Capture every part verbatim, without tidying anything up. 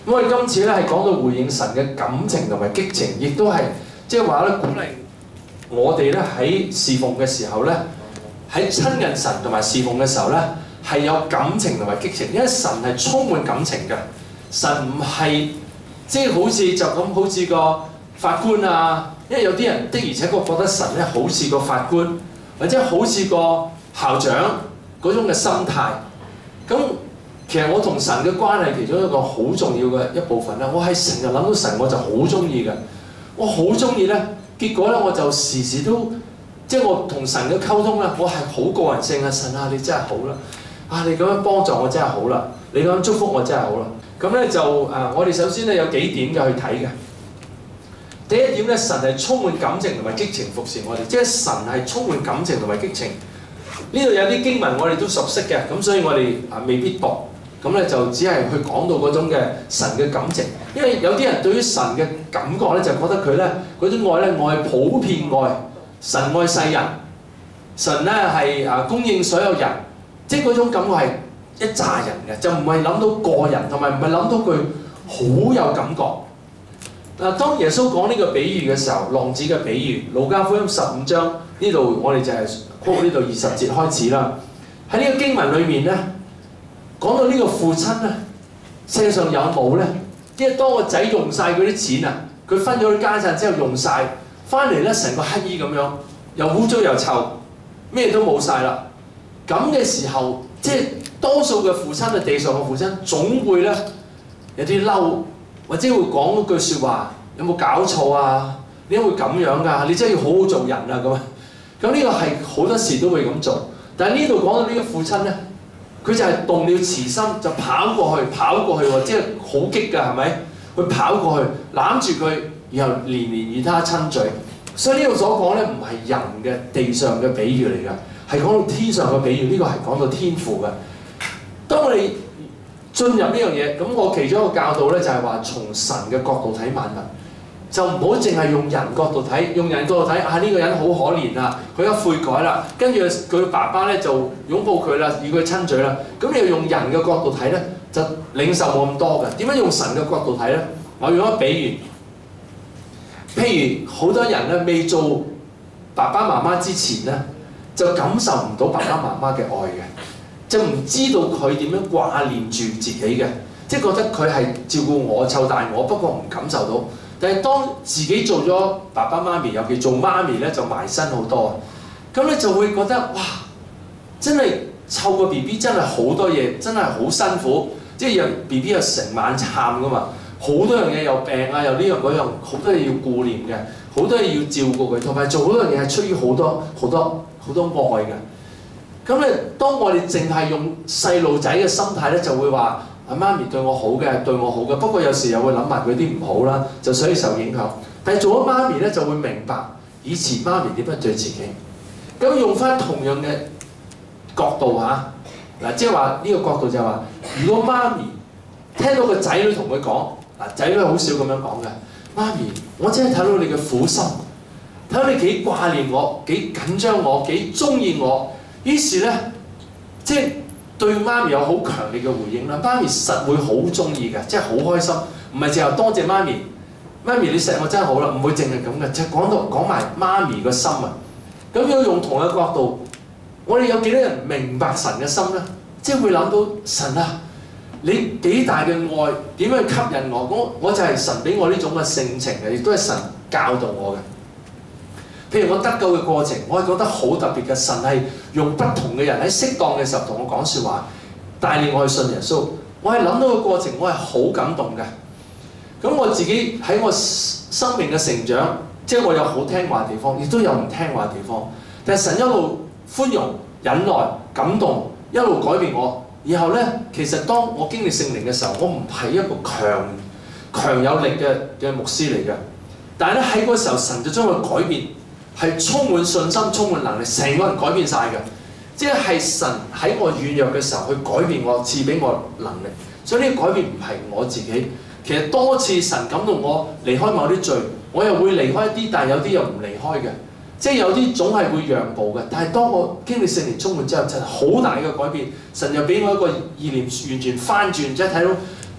咁我哋今次咧係講到回應神嘅感情同埋激情，亦都係即係話咧鼓勵我哋咧喺侍奉嘅時候咧，喺親近神同埋侍奉嘅時候咧係有感情同埋激情，因為神係充滿感情嘅。神唔係即係好似就咁好似個法官啊，因為有啲人的而且確覺得神咧好似個法官，或者好似個校長嗰種嘅心態。咁其實我同神嘅關係其中一個好重要嘅一部分咧，我係成日諗到神我就好中意嘅，我好中意咧，結果咧我就時時都即係我同神嘅溝通咧，我係好個人性嘅。神啊，你真係好啦，啊你咁樣幫助我真係好啦，你咁樣祝福我真係好啦。咁咧就誒、呃，我哋首先咧有幾點嘅去睇嘅。第一點咧，神係充滿感情同埋激情服侍我哋，即係神係充滿感情同埋激情。呢度有啲經文我哋都熟悉嘅，咁所以我哋啊未必讀。咁咧就只係去講到嗰種嘅神嘅感情，因為有啲人對於神嘅感覺咧就覺得佢咧嗰種愛咧愛普遍愛，神愛世人，神咧係啊供應所有人，即係嗰種感覺係一紮人嘅，就唔係諗到個人，同埋唔係諗到佢好有感覺。嗱，當耶穌講呢個比喻嘅時候，浪子嘅比喻，路加福音十五章呢度我哋就係講呢度二十節開始啦。喺呢個經文裏面咧，講到呢個父親咧，世界上有冇咧？因為當個仔用晒嗰啲錢啊，佢分咗啲家產之後用晒，翻嚟咧成個乞兒咁樣，又污糟又臭，咩都冇晒啦。咁嘅時候，即係多數嘅父親啊，地上嘅父親總會咧有啲嬲，或者會講一句説話：有冇搞錯啊？點解會咁樣㗎？你真係要好好做人啊！咁啊，咁呢個係好多時都會咁做。但係呢度講到呢個父親咧，佢就係動了慈心，就跑過去，跑過去喎，即係好激㗎，係咪？佢跑過去攬住佢，然後連連與他親嘴。所以呢度所講咧，唔係人嘅地上嘅比喻嚟㗎，係講到天上嘅比喻。呢、這個係講到天父嘅。當我哋進入呢樣嘢，咁我其中一個教導咧就係話，從神嘅角度睇萬物，就唔好淨係用人角度睇，用人角度睇啊呢、這個人好可憐啊，佢一悔改啦，跟住佢爸爸咧就擁抱佢啦，與佢親嘴啦。咁你又用人嘅角度睇咧，就領受冇咁多嘅。點樣用神嘅角度睇咧？我用一個比喻，譬如好多人咧未做爸爸媽媽之前咧，就感受唔到爸爸媽媽嘅愛嘅，就唔知道佢點樣掛念住自己嘅，即係覺得佢係照顧我、湊大我，不過唔感受到。但係當自己做咗爸爸媽咪，尤其做媽咪咧，就埋身好多。咁你就會覺得哇，真係湊個 B B 真係好多嘢，真係好辛苦。即係讓 B B 又成晚喊噶嘛，好多樣嘢又病啊，又呢樣嗰樣，好多嘢要顧念嘅，好多嘢要照顧佢，同埋做好多樣嘢係出於好多好多好多愛嘅。咁咧，當我哋淨係用細路仔嘅心態咧，就會話：阿媽咪對我好嘅，對我好嘅。不過有時又會諗埋佢啲唔好啦，就所以受影響。但係做咗媽咪咧，就會明白以前媽咪點樣對自己。咁用翻同樣嘅角度嚇，嗱，即係話呢個角度就係話，如果媽咪聽到個仔女同佢講，嗱，仔女好少咁樣講嘅，媽咪，我真係睇到你嘅苦心，睇到你幾掛念我，幾緊張我，幾中意我。於是咧，即係對媽咪有好強烈嘅回應啦。媽咪實會好中意嘅，即係好開心。唔係淨係多謝媽咪，媽咪你錫我真係好啦，唔會淨係咁嘅，就係講到講埋媽咪個心啊。咁要用同一個角度，我哋有幾多人明白神嘅心咧？即係會諗到神啊，你幾大嘅愛，點樣吸引我？我我就係神俾我呢種嘅性情嘅，亦都係神教導我嘅。譬如我得救嘅過程，我係覺得好特別嘅。神係用不同嘅人喺適當嘅時候同我講説話，帶領我去信耶穌。我係諗到個過程，我係好感動嘅。咁我自己喺我生命嘅成長，即係我有好聽話嘅地方，亦都有唔聽話嘅地方。但係神一路寬容、忍耐、感動，一路改變我。然後咧，其實當我經歷聖靈嘅時候，我唔係一個強強有力嘅嘅牧師嚟嘅。但係咧喺嗰個時候，神就將佢改變。係充滿信心、充滿能力，成個人改變晒嘅。即係神喺我軟弱嘅時候去改變我，賜俾我能力。所以呢個改變唔係我自己。其實多次神感動我離開某啲罪，我又會離開一啲，但係有啲又唔離開嘅。即係有啲總係會讓步嘅。但係當我經歷聖靈充滿之後，真係好大嘅改變。神又俾我一個意念完全翻轉，即係睇到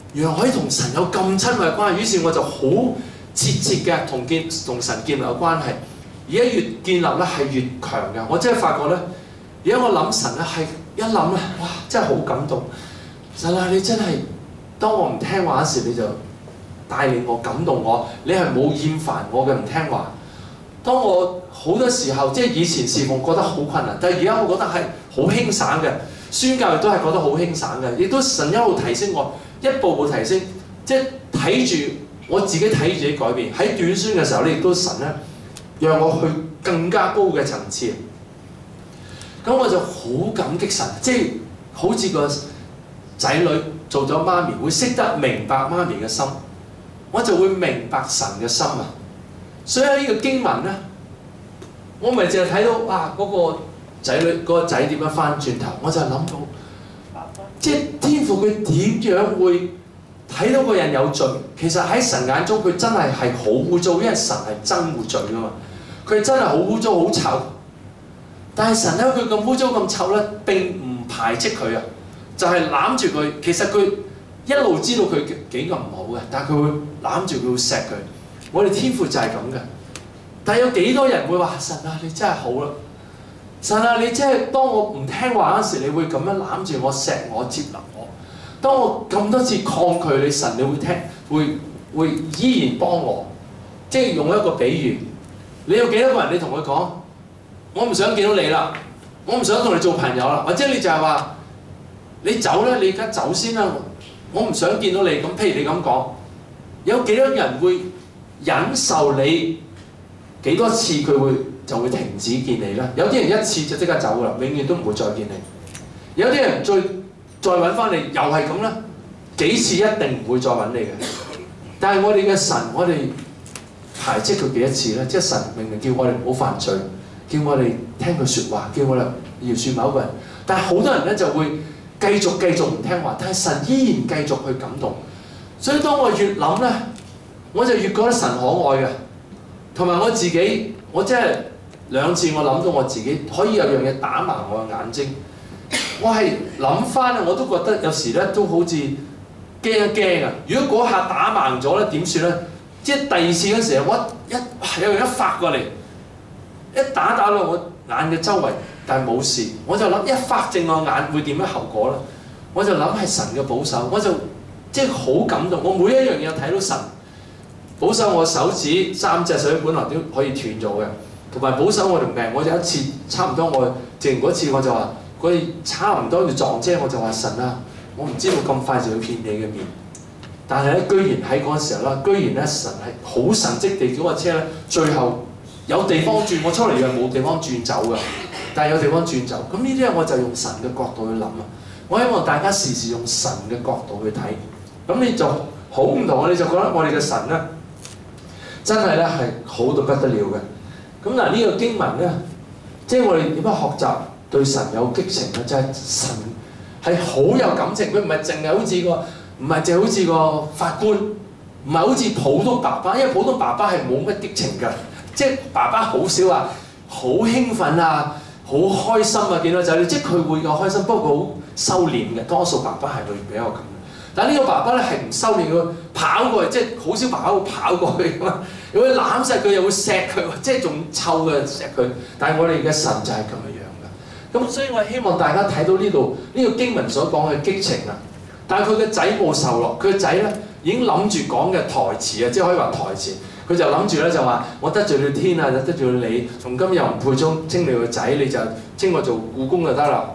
原來可以同神有咁親密嘅關係，於是我就好切切嘅同建同神建立嘅關係。而家越建立咧係越強嘅，我真係發覺咧，而家我諗神咧係一諗咧，哇！真係好感動。神啊，你真係當我唔聽話嗰時，你就帶領我、感動我，你係冇厭煩我嘅唔聽話。當我好多時候即係以前侍奉覺得好困難，但係而家我覺得係好輕省嘅，宣教亦都係覺得好輕省嘅，亦都神一路提升我，一步步提升，即係睇住我自己睇住自己改變。喺短宣嘅時候咧，亦都神咧讓我去更加高嘅層次。咁我就好感激神，即係好似個仔女做咗媽咪，會識得明白媽咪嘅心，我就會明白神嘅心啊！所以喺呢個經文咧，我咪淨係睇到哇嗰、嗰個仔女嗰、嗰個仔點樣翻轉頭，我就諗到，即係天父佢點樣會睇到個人有罪？其實喺神眼中佢真係係好污糟，因為神係憎惡罪噶嘛，佢真係好污糟好臭。但係神咧佢咁污糟咁臭咧，並唔排斥佢啊，就係攬住佢。其實佢一路知道佢幾咁唔好嘅，但係佢會攬住佢會錫佢。我哋天父就係咁嘅，但係有幾多人會話神啊，你真係好啦！神啊，你真係當我唔聽話嗰時，你會咁樣攬住我、錫我、接納我。當我咁多次抗拒你，神你會聽，會會依然幫我。即係用一個比喻，你有幾多個人你同佢講，我唔想見到你啦，我唔想同你做朋友啦，或者你就係話你走啦，你而家走先啦，我唔想見到你。咁譬如你咁講，有幾多人會忍受你幾多次佢會就會停止見你啦？有啲人一次就即刻走噶啦，永遠都唔會再見你。有啲人再再揾翻你，又係咁啦，幾次一定唔會再揾你嘅。但係我哋嘅神，我哋排斥佢幾多次咧？即係神明明叫我哋唔好犯罪，叫我哋聽佢説話，叫我哋饒恕某一個人。但係好多人咧就會繼續繼續唔聽話，但係神依然繼續去感動。所以當我越諗咧，我就越覺得神可愛嘅，同埋我自己，我真係兩次我諗到我自己可以有樣嘢打盲我嘅眼睛。我係諗翻啊，我都覺得有時咧都好似驚一驚啊！如果嗰下打盲咗咧，點算咧？即係第二次嗰時候，我一有樣一發過嚟，一打打落我眼嘅周圍，但係冇事，我就諗一發正我眼會點樣後果咧？我就諗係神嘅保守，我就即係好感動。我每一樣嘢睇到神保守我手指三隻手指本來都可以斷咗嘅，同埋保守我條命。我就一次差唔多我剩嗰次我就話。佢差唔多要撞車，我就話神啊，我唔知道咁快就要見你嘅面。但係咧，居然喺嗰個時候啦，居然咧神係好神蹟地叫個車咧，最後有地方轉。我出嚟又冇地方轉走㗎，但係有地方轉走。咁呢啲咧我就用神嘅角度去諗啊。我希望大家時時用神嘅角度去睇，咁你就好唔同啊！你就覺得我哋嘅神咧，真係咧係好到不得了嘅。咁嗱呢個經文咧，即係我哋點樣學習？對神有激情咧，就係、是、神係好有感情，佢唔係淨係好似個，唔係淨係好似個法官，唔係好似普通爸爸，因為普通爸爸係冇乜激情㗎，即係爸爸好少話好興奮啊，好開心啊，見到仔女，即係佢會有開心，不過好收斂嘅，多數爸爸係會比較咁。但係呢個爸爸咧係唔收斂，佢跑過去，即係好少爸爸會跑過去㗎嘛，又會攬實佢，又會錫佢，即係仲臭嘅錫佢。但係我哋嘅神就係咁嘅樣。咁所以我希望大家睇到呢度呢個經文所講嘅激情啊，但係佢嘅仔冇受落，佢嘅仔咧已經諗住講嘅台詞啊，即係可以話台詞，佢就諗住咧就話我得罪了天啊，得罪了你，從今日唔配稱稱你個仔，你就稱我做僱工就得啦。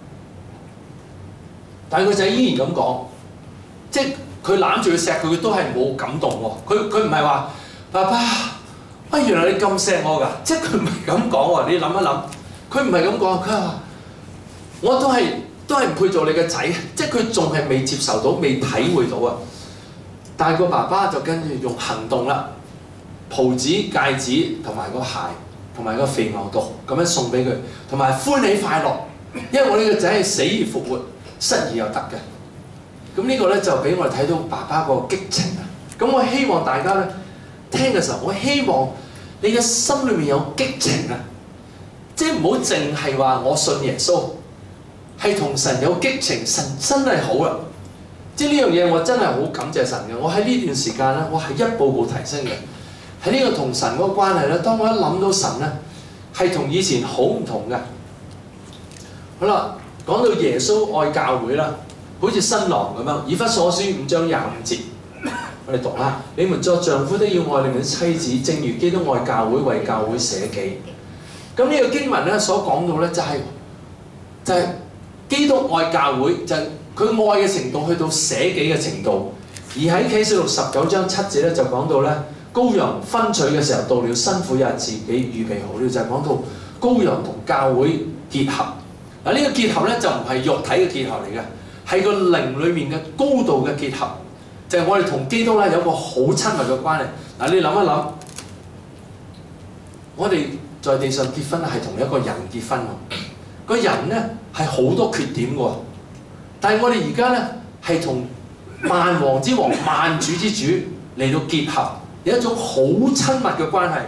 但係佢仔依然咁講，即係佢攬住佢錫佢，佢都係冇感動喎。佢佢唔係話爸爸，啊原來你咁錫我㗎，即係佢唔係咁講喎。你諗一諗。佢唔係咁講，佢話我都係都係唔配做你嘅仔，即係佢仲係未接受到、未體會到啊！但係個爸爸就跟住用行動啦，袍子、戒指同埋個鞋同埋個肥牛犢咁樣送俾佢，同埋歡喜快樂，因為我呢個仔係死而復活，失而又得嘅。咁呢個咧就俾我哋睇到爸爸個激情啊！咁我希望大家咧聽嘅時候，我希望你嘅心裏面有激情啊！即係唔好淨係話我信耶穌，係同神有激情，神真係好啦。 即係呢樣嘢我真係好感謝神嘅。我喺呢段時間咧，我係一步步提升嘅。喺呢個同神嗰個關係咧，當我一諗到神咧，係同以前好唔同嘅。好啦，講到耶穌愛教會啦，好似新郎咁樣，以弗所書五章廿五節，我哋讀下：你們作丈夫都要愛你們的妻子，正如基督愛教會，為教會捨己。咁呢個經文咧所講到咧，就係、是、就係、是、基督愛教會，就係、是、佢愛嘅程度去到捨己嘅程度。而喺啟示錄十九章七節咧就講到咧，羔羊分取嘅時候到了，新婦也自己預備好了，就係、是、講到羔羊同教會結合。嗱，呢個結合咧就唔係肉體嘅結合嚟嘅，係個靈裏面嘅高度嘅結合，就係、是、我哋同基督咧有個好親密嘅關係。嗱，你諗一諗，我哋在地上結婚係同一個人結婚喎，個人咧係好多缺點嘅喎，但係我哋而家咧係同萬王之王、萬主之主嚟到結合，有一種好親密嘅關係。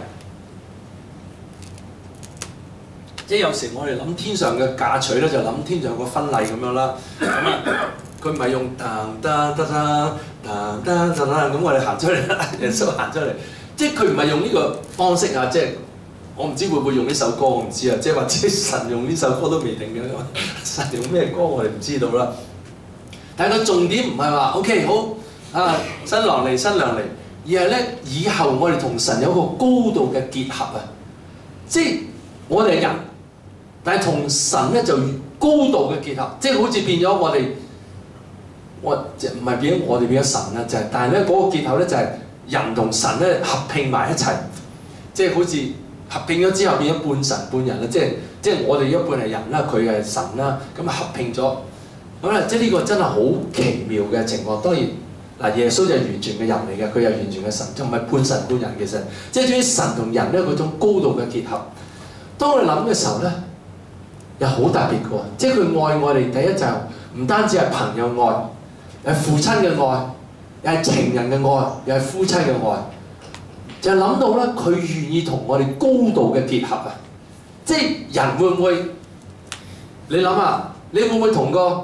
即係有時我哋諗天上嘅嫁娶咧，就諗天上個婚禮咁樣啦。咁啊，佢唔係用噔噔噔噔噔噔噔咁，我哋行出嚟，耶穌行出嚟。即係佢唔係用呢個方式啊！即係我唔知會唔會用呢首歌，我唔知啊。即係或者神用呢首歌都未定嘅，神用咩歌我哋唔知道啦。但係個重點唔係話 OK 好啊，新郎嚟新娘嚟，而係咧以後我哋同神有個高度嘅結合啊！即係我哋係人。但係同神咧就高度嘅結合，即係好似變咗我哋，我即係唔係變咗我哋變咗神啦，就係、是，但係咧嗰個結合咧就係人同神咧合併埋一齊，即係好似合併咗之後變咗半神半人啦，即係即係我哋一半係人啦，佢係神啦，咁啊合併咗，咁咧即係呢個真係好奇妙嘅情況。當然嗱，耶穌就係完全嘅人嚟嘅，佢係完全嘅神，就唔係半神半人。其實即係對於神同人咧嗰種高度嘅結合，當我哋諗嘅時候咧，又好特別嘅喎，即係佢愛我哋。第一就唔單止係朋友愛，係父親嘅愛，又係情人嘅愛，又係夫妻嘅愛。就係諗到咧，佢願意同我哋高度嘅結合啊！即係人會唔會？你諗下，你會唔會同個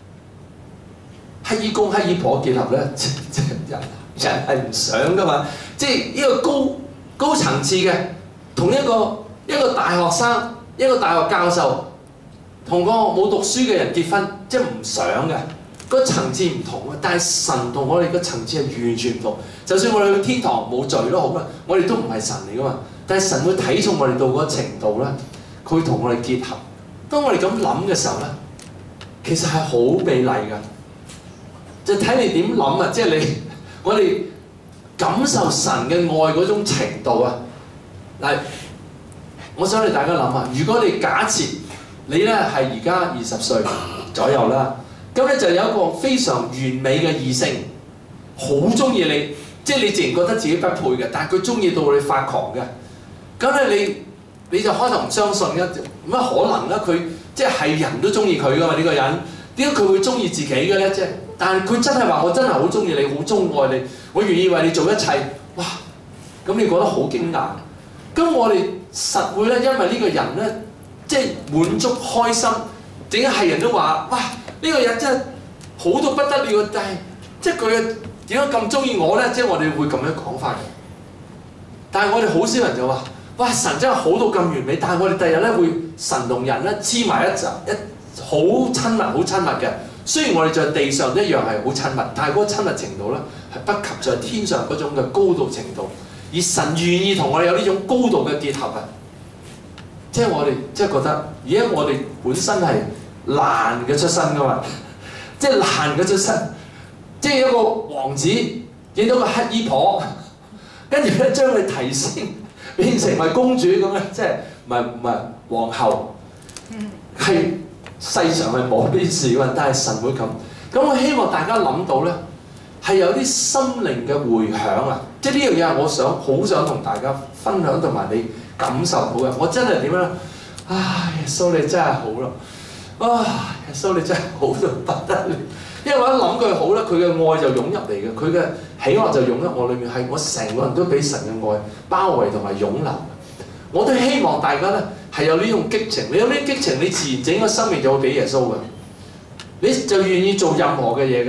乞衣公乞衣婆結合咧？即即人人係唔想噶嘛？即係呢個高高層次嘅，同一個一個大學生，一個大學教授。同個冇讀書嘅人結婚，即係唔想嘅，個層次唔同啊！但係神同我哋個層次係完全唔同。就算我哋去天堂冇罪都好啦，我哋都唔係神嚟噶嘛。但係神會睇重我哋到嗰個程度咧，佢會同我哋結合。當我哋咁諗嘅時候咧，其實係好美麗㗎。就睇你點諗啊！即係你我哋感受神嘅愛嗰種程度啊！嗱，我想你大家諗下，如果你假設你咧係而家二十歲左右啦，咁咧就有一個非常完美嘅異性，好中意你，即係你自然覺得自己不配嘅，但係佢中意到你發狂嘅，咁咧你你就可能唔相信嘅，乜可能咧？佢即係係人都中意佢噶嘛？呢個人點解佢會中意自己嘅咧？即係，但係佢真係話我真係好中意你，好鍾愛你，我願意為你做一切，哇！咁你覺得好驚訝？咁我哋實會咧，因為呢個人咧。即係滿足開心，整係人都話：哇！呢、這個人真係好到不得了，但係即係佢點解咁中意我咧？即係我哋會咁樣講法嘅。但係我哋好少人就話：哇！神真係好到咁完美，但係我哋第日咧會神同人咧黐埋一集，一好親密、好親密嘅。雖然我哋在地上一樣係好親密，但係嗰個親密程度咧係不及在天上嗰種嘅高度程度。而神願意同我哋有呢種高度嘅結合啊！即係我哋即係覺得，而家我哋本身係爛嘅出身噶嘛，即係爛嘅出身，即係一個王子見到個乞衣婆，跟住咧將佢提升變成為公主咁咧，即係唔係唔係皇后，係世上係冇呢啲事㗎，但係神會咁。咁我希望大家諗到咧，係有啲心靈嘅迴響啊！即係呢樣嘢係我想好想同大家分享同埋你感受到嘅。我真係點樣？啊，耶穌你真係好咯！啊，耶穌你真係好到不得了。因為我一諗佢好咧，佢嘅愛就湧入嚟嘅，佢嘅喜樂就湧入我裏面，係我成個人都俾神嘅愛包圍同埋湧流。我都希望大家咧係有呢種激情，你有呢啲激情，你自然整個生命就會俾耶穌嘅，你就願意做任何嘅嘢嘅。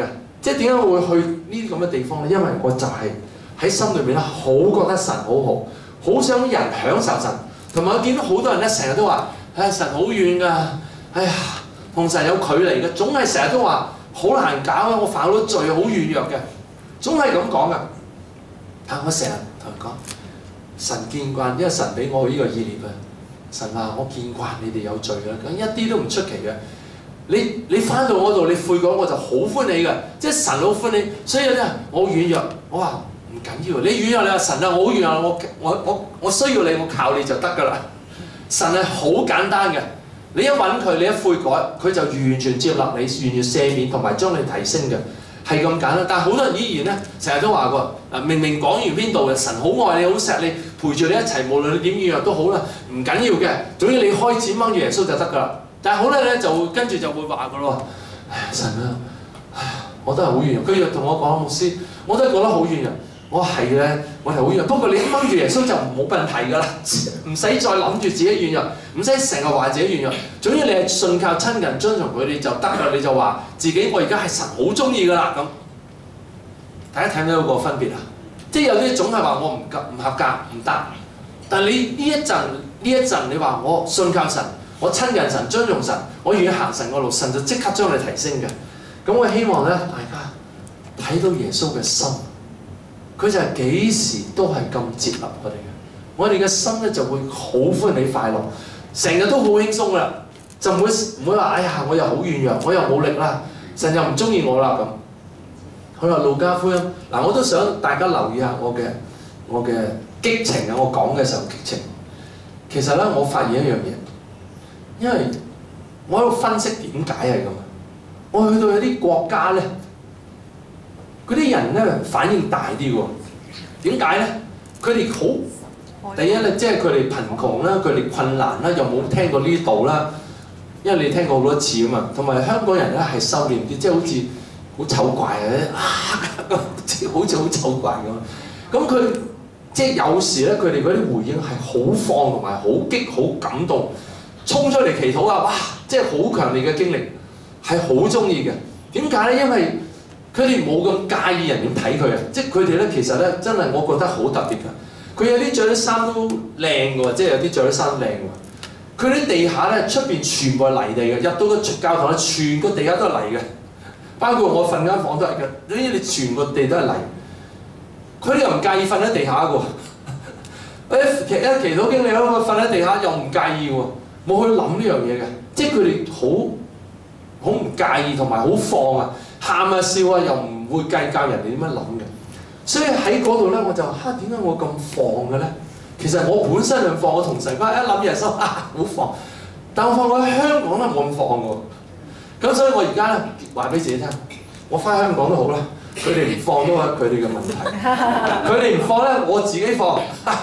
即係點解我會去呢啲咁嘅地方咧？因為我就係喺心裏邊咧，好覺得神好好，好想人享受神。同埋我見到好多人咧，成日都話：唉，神好遠㗎，哎呀，同神有距離嘅，總係成日都話好難搞啊！我犯好多罪，好軟弱嘅，總係咁講㗎。但我成日同佢講，神見慣，因為神俾我呢個意念啊。神話我見慣你哋有罪啦，咁一啲都唔出奇嘅。你你翻到我度，你悔改我就好歡喜嘅，即係神好歡喜。所以有啲人我好軟弱，我話唔緊要，你軟弱你話神啊，我好軟弱，我我我我需要你，我靠你就得㗎啦。神係好簡單嘅，你一揾佢，你一悔改，佢就完全接納你，完全赦免同埋將你提升嘅，係咁簡單。但係好多人依然咧，成日都話過，嗱明明講完邊度嘅，神好愛你，好錫你，陪住你一齊，無論你點軟弱都好啦，唔緊要嘅，總之你開始掹住耶穌就得㗎啦。但係好多人咧就跟住就會話㗎咯，唉神啊，唉我都係好軟弱。佢又同我講，牧師，我都係覺得好軟弱。我係咧，我係好軟弱。不過你掹住耶穌就冇問題㗎啦，唔使再諗住自己軟弱，唔使成日話自己軟弱。總之你係信靠親近遵從佢哋就得㗎，你就話自己我而家係神好中意㗎啦咁。大家睇唔睇到個分別啊？即係有啲總係話我唔合唔合格唔得，但係你呢一陣呢一陣你話我信靠神。我親近神、尊重神，我願意行神個路，神就即刻將你提升嘅。咁我希望咧，大家睇到耶穌嘅心，佢就係幾時都係咁接納我哋嘅。我哋嘅心咧就會好歡喜快樂，成日都好輕鬆噶啦，就唔會唔會話哎呀我又好軟弱，我又冇力啦，神又唔中意我啦咁。好啦，路加福音嗱，我都想大家留意下我嘅我嘅激情啊！我講嘅時候激情，其實咧我發現一樣嘢。因為我喺度分析點解係咁，我去到有啲國家咧，嗰啲人咧反應大啲喎。點解咧？佢哋好第一咧，即係佢哋貧窮啦，佢哋困難啦，又冇聽過呢度啦。因為你聽過好多次啊嘛，同埋香港人咧係收斂啲，即係好似好醜怪啊，好似好醜怪咁。咁佢即係有時咧，佢哋嗰啲回應係好放同埋好激、好感動。衝出嚟祈禱啊！哇，即係好強烈嘅經歷，係好中意嘅。點解咧？因為佢哋冇咁介意人點睇佢啊！即係佢哋咧，其實咧真係我覺得好特別㗎。佢有啲着啲衫都靚嘅喎，即係有啲着啲衫靚嘅喎。佢啲地下咧出邊全部係泥地嘅，入到個教堂咧，全個地下都係泥嘅，包括我瞓間房都係嘅。總之你全個地都係泥。佢哋又唔介意瞓喺地下嘅喎。誒，其一祈禱經歷咧，我瞓喺地下又唔介意喎。冇去諗呢樣嘢嘅，即係佢哋好好唔介意同埋好放啊，喊啊笑啊，又唔會計較人哋點樣諗嘅。所以喺嗰度咧，我就嚇點解我咁放嘅咧？其實我本身就放，我同神講一諗耶穌啊好放，但我放我喺香港都冇咁放喎。咁所以我而家咧話俾自己聽，我翻香港都好啦，佢哋唔放都係佢哋嘅問題，佢哋唔放咧我自己放，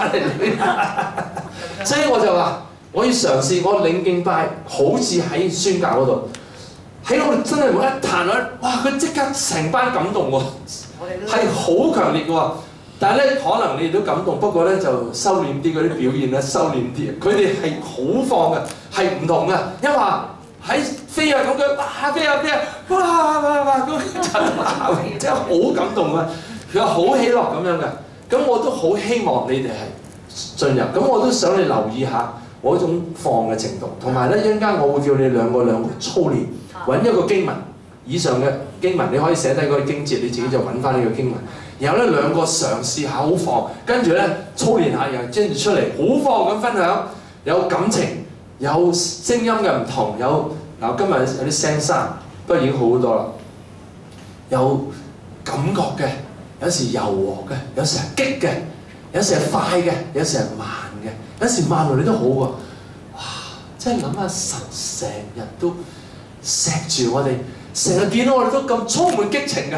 所以我就話。我要嘗試，我領敬拜，好似喺宣教嗰度，喺我哋真係一彈落，哇！佢即刻成班感動喎，係好強烈嘅喎。但係咧，可能你哋都感動，不過咧就收斂啲嗰啲表現咧，收斂啲。佢哋係好放嘅，係唔同嘅。一話喺飛啊咁佢，哇飛啊飛啊，哇哇哇咁就真係好感動啊！佢話好喜樂咁樣嘅。咁我都好希望你哋係進入，咁我都想你留意下。嗰種放嘅程度，同埋咧一陣間我會叫你兩個兩個操練，揾一個經文以上嘅經文，你可以寫低嗰個經節，你自己就揾翻呢個經文。然後咧兩個嘗試下好放，跟住咧操練下，又跟住出嚟好放咁分享，有感情，有聲音嘅唔同，有嗱今日有啲聲沙，不過已經好好多啦。有感覺嘅，有時柔和嘅，有時係激嘅，有時係快嘅，有時係慢嘅。有時慢落你都好喎，哇！真係諗下神成日都錫住我哋，成日見到我哋都咁充滿激情㗎，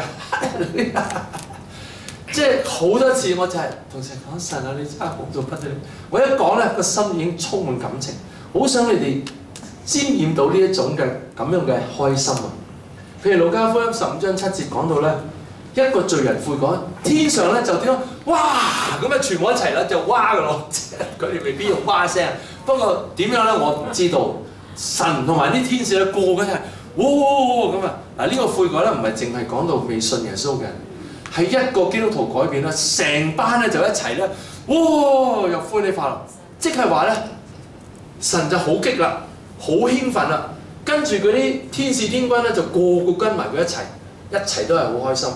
即係好多次我就係同神講神啊，你真係好到不得了！我一講咧個心已經充滿感情，好想你哋沾染到呢一種嘅咁樣嘅開心啊！譬如路加福音十五章七節講到咧。一個罪人悔改，天上咧就點樣？哇！咁啊，全部一齊啦，就哇㗎咯。佢哋未必用哇聲，不過點樣咧？我唔知道。神同埋啲天使咧，個個都係哇咁啊！嗱呢個悔改咧唔係淨係講到未信耶穌嘅人，係一個基督徒改變啦，成班咧就一齊咧，哇又歡喜快樂，即係話咧神就好激啦，好興奮啦，跟住嗰啲天使天軍咧就個個跟埋佢一齊，一齊都係好開心。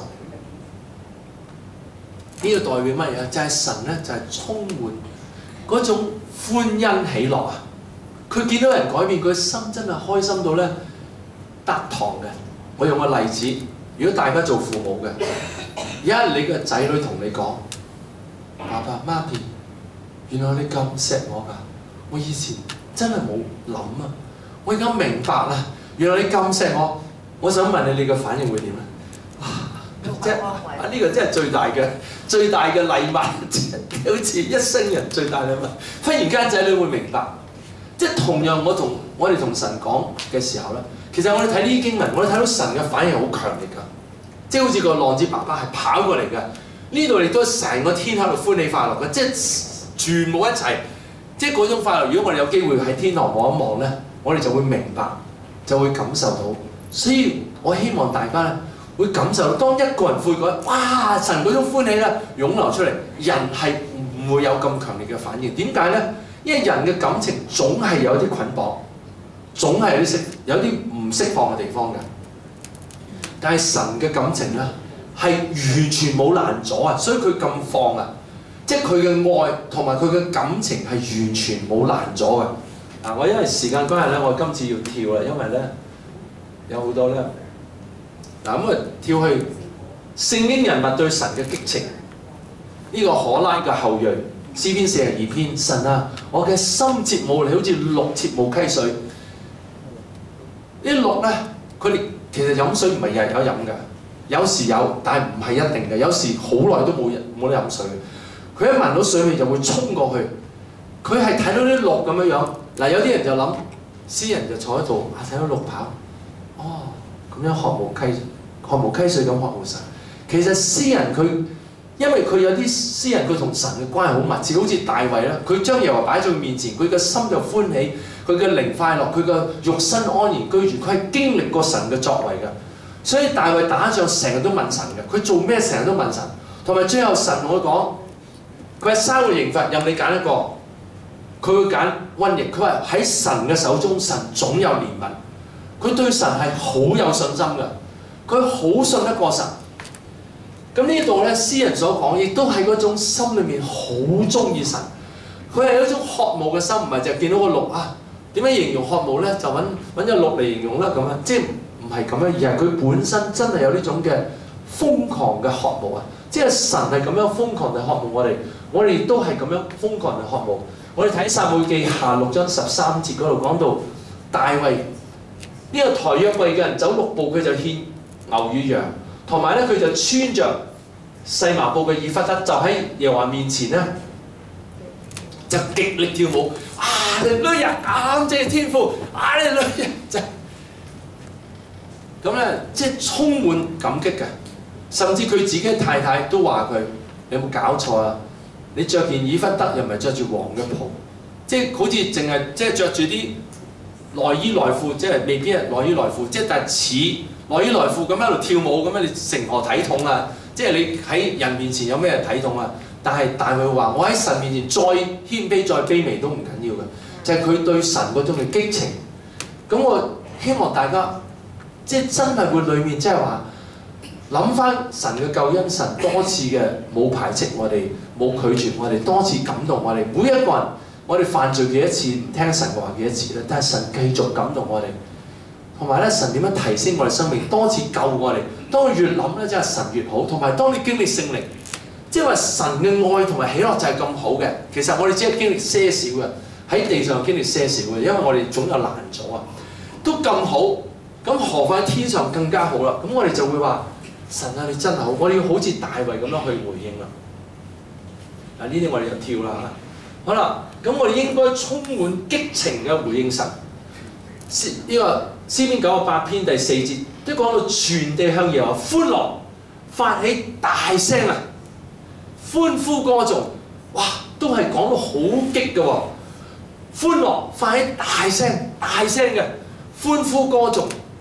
呢個代表乜嘢？就係神咧就係充滿嗰種歡欣喜樂啊！佢見到人改變，佢心真係開心到咧得堂嘅。我用個例子，如果大家做父母嘅，而家你個仔女同你講：爸爸媽咪，原來你咁錫我㗎！我以前真係冇諗啊！我而家明白啦，原來你咁錫我。我想問你，你嘅反應會點咧？即係啊！呢個真係最大嘅最大嘅禮物，好似一生人最大禮物。忽然間仔女會明白，即係同樣我同我哋同神講嘅時候咧，其實我哋睇呢啲經文，我哋睇到神嘅反應好強烈㗎，即係好似個浪子爸爸係跑過嚟嘅，呢度亦都成個天喺度歡喜快樂嘅，即係全部一齊，即係嗰種快樂。如果我哋有機會喺天堂望一望咧，我哋就會明白，就會感受到。所以我希望大家咧，會感受到，當一個人悔改，哇！神嗰種歡喜咧湧流出嚟，人係唔會有咁強烈嘅反應。點解咧？因為人嘅感情總係有啲捆綁，總係有啲釋有啲唔釋放嘅地方嘅。但係神嘅感情咧係完全冇攔阻啊，所以佢咁放啊，即係佢嘅愛同埋佢嘅感情係完全冇攔阻嘅。嗱，我因為時間關係咧，我今次要跳啦，因為咧有好多咧。嗱咁啊，跳去聖經人物對神嘅激情，呢、這個可拉嘅後裔，詩篇四十二篇，神啊，我嘅心切慕你，好似鹿切慕溪水。呢啲鹿咧，佢哋其實飲水唔係日日有飲㗎，有時有，但係唔係一定嘅，有時好耐都冇冇得飲水。佢一聞到水味就會衝過去，佢係睇到啲鹿咁樣樣。嗱，有啲人就諗，詩人就坐喺度，啊睇到鹿跑，哦咁樣渴慕溪。渴慕溪水咁渴慕神，其實詩人佢，因為佢有啲詩人佢同神嘅關係好密切，好似大衛啦，佢將耶和華擺在佢面前，佢嘅心就歡喜，佢嘅靈快樂，佢嘅肉身安然居住，佢係經歷過神嘅作為嘅。所以大衛打仗成日都問神嘅，佢做咩成日都問神，同埋最後神同佢講，佢係三個刑罰任你揀一個，佢會揀瘟疫。佢話喺神嘅手中，神總有憐憫，佢對神係好有信心嘅。佢好信得過神，咁呢度咧，詩人所講亦都係嗰種心裏面好中意神，佢係一種渴慕嘅心，唔係淨係見到個鹿啊。點樣形容渴慕咧？就揾揾隻鹿嚟形容啦，咁樣即係唔係咁樣，而係佢本身真係有呢種嘅瘋狂嘅渴慕啊！即係神係咁樣瘋狂地渴慕我哋，我哋亦都係咁樣瘋狂地渴慕。我哋睇撒母耳記下六章十三節嗰度講到大衛呢個抬約櫃嘅人走六步，佢就獻牛與羊，同埋咧佢就穿着細麻布嘅以弗得，就喺耶和華面前咧就極力跳舞。啊！你女人感謝天父，啊！你女人就咁咧，即係充滿感激嘅。甚至佢自己太太都話佢：你有冇搞錯啊？你着件以弗得又唔係着住黃嘅袍，即係好似淨係即係著住啲內衣內褲，即係未必係內衣內褲，即係但係似。內衣內褲咁喺度跳舞咁樣，你成何體統啊？即係你喺人面前有咩體統啊？但係大衛話：我喺神面前再謙卑再卑微都唔緊要嘅，就係佢對神嗰種嘅激情。咁我希望大家即係真係會裏面即係話諗翻神嘅救恩，神多次嘅冇排斥我哋，冇拒絕我哋，多次感動我哋。每一個人我哋犯罪幾多次，唔聽神嘅話幾多次咧？但係神繼續感動我哋。同埋咧，神點樣提升我哋生命，多次救我哋。當我越諗咧，真係神越好。同埋當你經歷聖靈，即係話神嘅愛同埋喜樂就係咁好嘅。其實我哋只係經歷些少嘅，喺地上經歷些少嘅，因為我哋總有難咗啊。都咁好，咁何況喺天上更加好啦。咁我哋就會話：神啊，你真係好！我哋要好似大衛咁樣去回應啦。嗱，呢啲我哋就跳啦嚇。好啦，咁我哋應該充滿激情嘅回應神。呢個詩篇九十八篇第四節都講到全地向耶和華歡樂，發起大聲啊，歡呼歌頌，哇，都係講到好激嘅喎，歡樂發起大聲大聲嘅歡呼歌頌，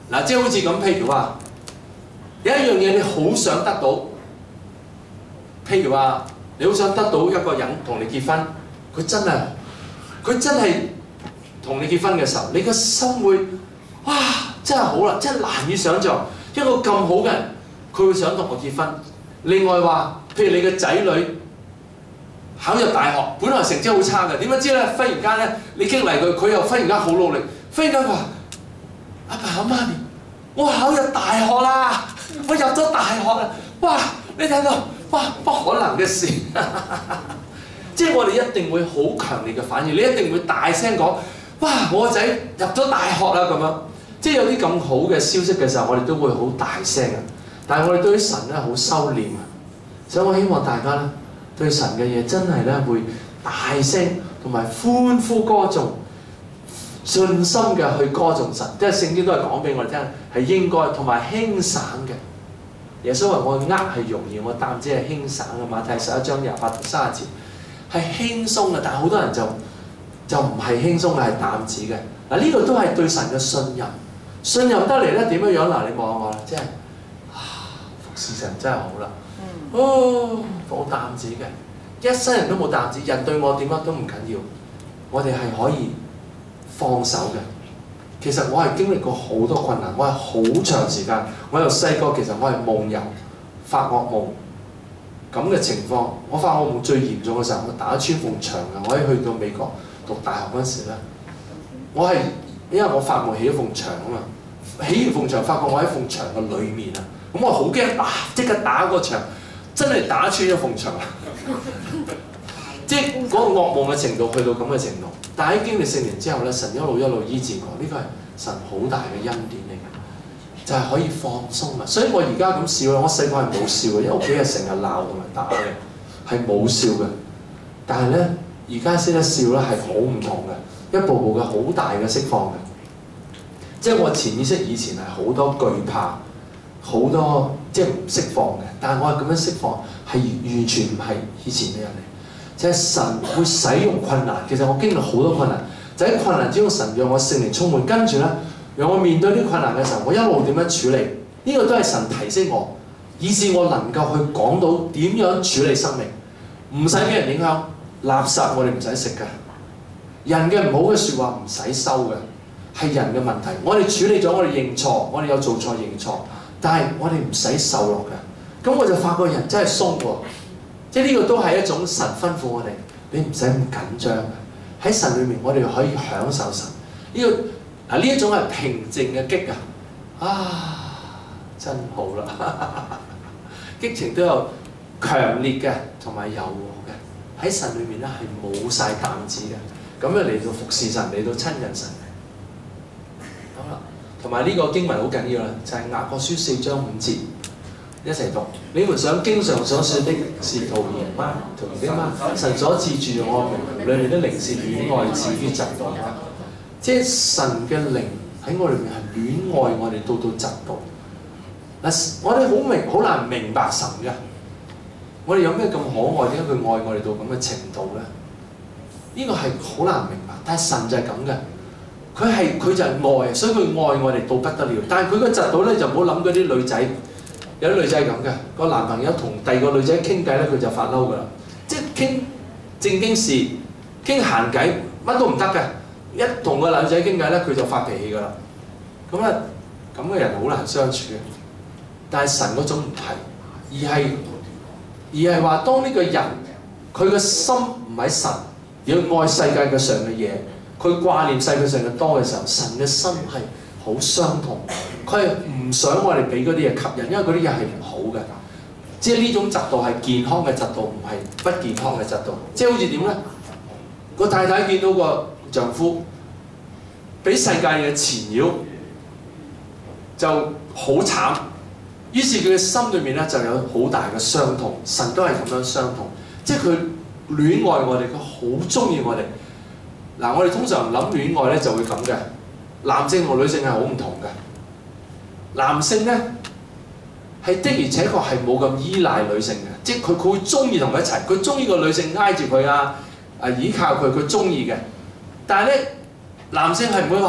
嗱，即係好似咁，譬如話有一樣嘢你好想得到，譬如話你好想得到一個人同你結婚，佢真係佢真係同你結婚嘅時候，你個心會哇真係好啦，真係難以想像一個咁好嘅人，佢會想同我結婚。另外話，譬如你嘅仔女考入大學，本來成績好差嘅，點樣知咧？忽然間咧，你激勵佢，佢又忽然間好努力，忽然間話：阿爸阿媽咪，我考入大學啦，我入咗大學啦！哇，你睇到哇，不可能嘅事，即係我哋一定會好強烈嘅反應，你一定會大聲講：哇，我個仔入咗大學啦！咁樣，即係有啲咁好嘅消息嘅時候，我哋都會好大聲嘅。但係我哋對於神咧好收斂啊，所以我希望大家咧對神嘅嘢真係咧會大聲同埋歡呼歌頌，盡心嘅去歌頌神。即係聖經都係講俾我哋聽，係應該同埋輕省嘅。耶穌話：我軛係容易，我擔子係輕省嘅。馬太十一章廿八到三十節係輕鬆嘅，但係好多人就就唔係輕鬆嘅，係擔子嘅。嗱，呢個都係對神嘅信任，信任得嚟咧點樣樣嗱？你望下我啦，即係。事神真係好啦，哦，冇擔子嘅，一生人都冇擔子，人對我點樣都唔緊要，我哋係可以放手嘅。其實我係經歷過好多困難，我係好長時間，我由細個其實我係夢遊、發惡夢咁嘅情況。我發惡夢最嚴重嘅時候，我打穿埲牆啊！我喺去到美國讀大學嗰陣時咧，我係因為我發夢起咗埲牆啊嘛，起完埲牆發覺我喺埲牆嘅裏面啊。咁我好驚，打即刻打個牆，真係打穿咗埲牆啊！即係嗰個噩夢嘅程度去到咁嘅程度。但係喺經歷聖靈之後咧，神一路一路醫治我，呢個係神好大嘅恩典嚟嘅，就係、是、可以放鬆啊！所以我而家咁笑啦，我細個係冇笑嘅，因為屋企係成日鬧同埋打嘅，係冇笑嘅。但係咧，而家識得笑咧係好唔同嘅，一步步嘅好大嘅釋放嘅。即係我潛意識以前係好多懼怕。好多即係唔釋放嘅，但係我係咁樣釋放，係完全唔係以前嘅人嚟。即係神會使用困難，其實我經歷好多困難，就喺困難之中，神讓我聖靈充滿，跟住咧讓我面對啲困難嘅時候，我一路點樣處理？呢、這個都係神提升我，以致我能夠去講到點樣處理生命，唔使俾人影響。垃圾我哋唔使食㗎，人嘅唔好嘅説話唔使收嘅，係人嘅問題。我哋處理咗，我哋認錯，我哋有做錯認錯。但係我哋唔使受落嘅，咁我就發覺人真係鬆喎，即係呢個都係一種神吩咐我哋，你唔使咁緊張嘅。喺神裏面，我哋可以享受神呢、這個嗱呢一種係平靜嘅激啊，啊真好啦！激情都有強烈嘅同埋柔和嘅，喺神裏面咧係冇晒擔子嘅，咁樣嚟到服侍神，嚟到親近神。好啦。同埋呢個經文好緊要啦，就係、是、雅各書四章五節，一齊讀。你們想經上所說的是徒然嗎？徒然的嗎？神所賜住我們裏面的靈是戀愛至於嫉妒嘅，即係神嘅靈喺我裏面係戀愛我哋到到嫉妒。嗱，我哋好明好難明白神嘅，我哋有咩咁可愛？點解佢愛我哋到咁嘅程度咧？呢、這個係好難明白，但係神就係咁嘅。佢係佢就係愛，所以佢愛我哋到不得了。但係佢個嫉妒咧就唔好諗嗰啲女仔，有啲女仔係咁嘅，個男朋友同第二個女仔傾偈咧，佢就發嬲㗎啦。即係傾正經事、傾閒偈，乜都唔得嘅。一同個女仔傾偈咧，佢就發脾氣㗎啦。咁啊，咁嘅人好難相處嘅。但係神嗰種唔係，而係而係話當呢個人佢個心唔喺神，要愛世界嘅上嘅嘢。佢掛念世界上嘅多嘅時候，神嘅心係好傷痛，佢係唔想我哋俾嗰啲嘢吸引，因為嗰啲嘢係唔好嘅。即係呢種嫉妒係健康嘅嫉妒，唔係不健康嘅嫉妒。即係好似點咧？個太太見到個丈夫俾世界嘅纏繞，就好慘。於是佢嘅心裏面咧就有好大嘅傷痛。神都係咁樣傷痛，即係佢戀愛我哋，佢好中意我哋。嗱，我哋通常諗戀愛咧就會咁嘅，男性同女性係好唔同嘅。男性咧係的而且確係冇咁依賴女性嘅，即係佢佢會中意同佢一齊，佢中意個女性挨住佢啊，啊依靠佢，佢中意嘅。但係咧，男性係唔會話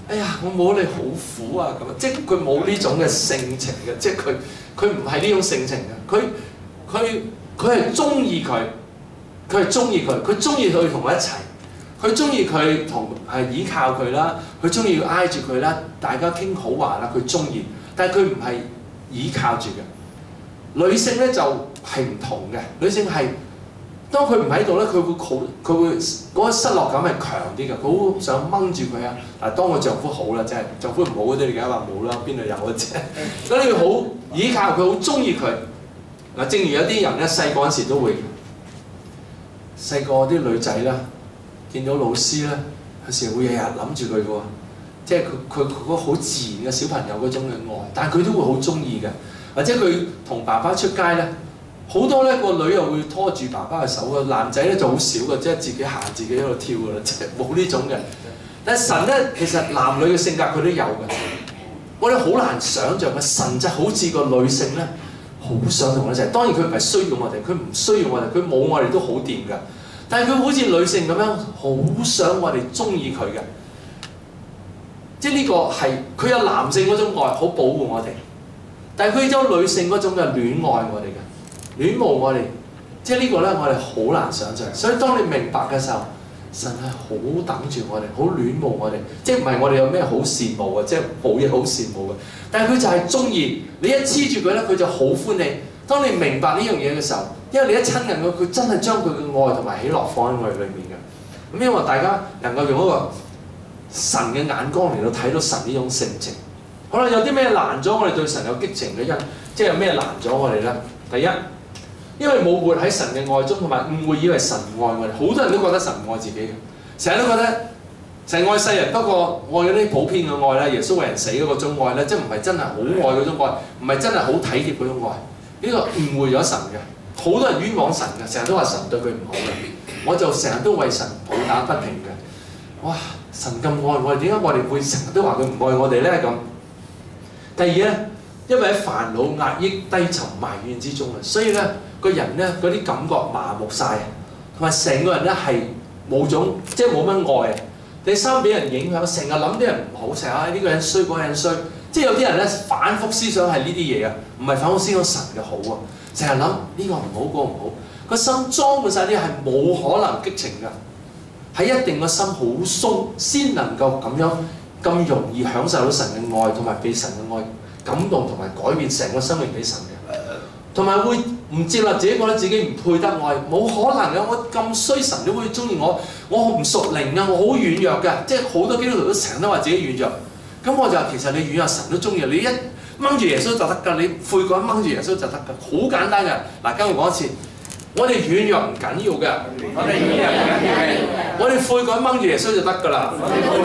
哎呀，我冇你好苦啊咁，即係佢冇呢種嘅性情嘅，即係佢佢唔係呢種性情嘅，佢佢佢係中意佢，佢係中意佢，佢中意佢同佢一齊，佢中意佢同係依靠佢啦，佢中意挨住佢啦，大家傾好話啦，佢中意，但係佢唔係依靠住嘅。女性咧就係唔同嘅，女性係。當佢唔喺度咧，佢會好，佢會嗰個失落感係強啲嘅，佢好想掹住佢啊！嗱，當個丈夫好啦，真係丈夫唔好嗰啲，你梗係話冇啦，邊度有嘅啫？咁你要好依靠佢，好中意佢。嗱，正如有啲人咧細個嗰時都會，細個啲女仔啦，見到老師咧，有時會日日諗住佢嘅喎，即係佢佢佢嗰好自然嘅小朋友嗰種嘅愛，但係佢都會好中意嘅，或者佢同爸爸出街咧。好多咧個女又會拖住爸爸嘅手嘅，男仔咧就好少嘅，即係自己行自己喺度跳嘅啦，即係冇呢種嘅。但係神咧，其實男女嘅性格佢都有嘅。我哋好難想像嘅，神就好似個女性咧，好想同我一齊。當然佢唔係需要我哋，佢唔需要我哋，佢冇我哋都好掂㗎。但係佢好似女性咁樣，好想我哋中意佢嘅。即係呢個係佢有男性嗰種愛，好保護我哋。但係佢有女性嗰種嘅戀愛我哋嘅。戀慕我哋，即係呢個咧，我哋好難想像。所以當你明白嘅時候，神係好等住我哋，好戀慕我哋。即係唔係我哋有咩好羨慕嘅，即係冇嘢好羨慕嘅。但係佢就係中意你一黐住佢咧，佢就好歡喜。當你明白呢樣嘢嘅時候，因為你一親近佢，佢真係將佢嘅愛同埋喜樂放喺我哋裏面嘅。咁希望大家能夠用一個神嘅眼光嚟到睇到神呢種性情。好啦，有啲咩難咗我哋對神有激情嘅因？即係有咩難咗我哋咧？第一。因為冇活喺神嘅愛中，同埋誤會以為神唔愛我哋，好多人都覺得神唔愛自己嘅，成日都覺得神愛世人，不過愛嗰啲普遍嘅愛咧，耶穌為人死嗰個種愛咧，即係唔係真係好愛嗰種愛，唔係真係好體貼嗰種愛，呢、這個誤會咗神嘅，好多人冤枉神嘅，成日都話神對佢唔好嘅，我就成日都為神抱打不平嘅。哇！神咁愛我哋，點解我哋會成日都話佢唔愛我哋咧？咁第二咧，因為喺煩惱、壓抑、低沉、埋怨之中啊，所以咧。個人咧嗰啲感覺麻木晒，同埋成個人咧係冇種即係冇乜愛。第三俾人影響，成日諗啲人唔好，成日呢個人衰，嗰個人衰。即係有啲人咧反覆思想係呢啲嘢啊，唔係反覆思想神嘅好啊。成日諗呢個唔好，嗰個唔好，個心裝滿晒啲係冇可能激情㗎，係一定個心好鬆先能夠咁樣咁容易享受到神嘅愛，同埋被神嘅愛感動同埋改變成個生命俾神嘅。同埋會唔接納自己，覺得自己唔配得愛，冇可能嘅。我咁衰，神都會中意我。我好唔屬靈啊，我好軟弱嘅。即係好多基督徒都成日都話自己軟弱。咁我就話其實你軟弱，神都中意你。一掹住耶穌就得㗎，你悔改掹住耶穌就得㗎，好簡單㗎。嗱，跟我講一次，我哋軟弱唔緊要嘅，我哋軟弱唔緊要嘅，我哋悔改掹住耶穌就得㗎啦。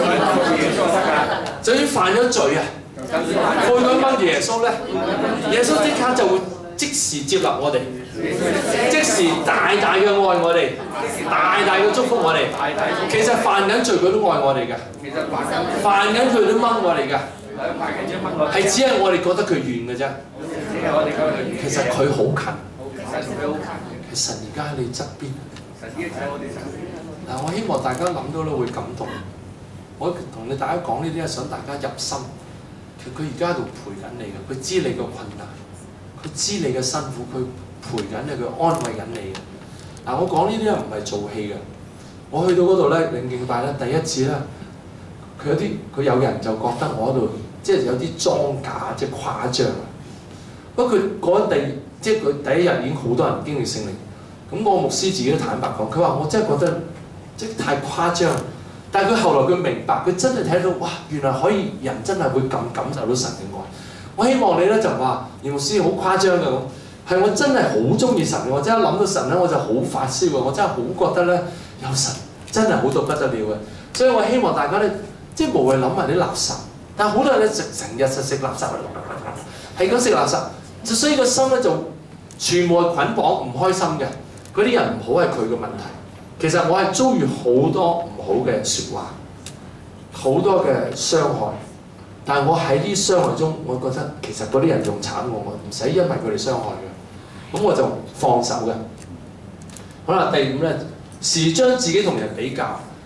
就算犯咗罪啊，悔改掹住耶穌咧，耶穌即刻就會。即時接納我哋，即時大大嘅愛我哋，大大嘅祝福我哋。其實犯緊罪佢都愛我哋嘅，犯緊佢都掹我哋嘅，係只係我哋覺得佢遠嘅啫。其實佢好近，其實而家喺你側邊。嗱，我希望大家諗到咧會感動。我同你大家講呢啲係想大家入心。其實佢而家喺度陪緊你嘅，佢知你個困難。佢知你嘅辛苦，佢陪緊你，佢安慰緊你嘅。嗱，我講呢啲咧唔係做戲嘅。我去到嗰度咧，領敬拜咧，第一次咧，佢有啲佢有人就覺得我嗰度即係有啲裝假，即係誇張。不過佢嗰第即係佢第一日已經好多人經歷聖靈。咁我牧師自己都坦白講，佢話我真係覺得即係太誇張。但係佢後來佢明白，佢真係睇到哇，原來可以人真係會咁感受到神嘅愛。我希望你咧就話，葉牧師好誇張嘅咁，係我真係好中意神嘅，我真係諗到神咧我就好發燒嘅，我真係好覺得咧有神真係好到不得了嘅，所以我希望大家咧即係無謂諗埋啲垃圾，但係好多人咧食成日就食垃圾，係咁食垃圾，就所以個心咧就全部係捆綁唔開心嘅，嗰啲人唔好係佢嘅問題，其實我係遭遇好多唔好嘅説話，好多嘅傷害。但係我喺啲傷害中，我覺得其實嗰啲人仲慘過我，唔使因為佢哋傷害嘅，咁我就放手嘅。好啦，第五咧，時將自己同人比較，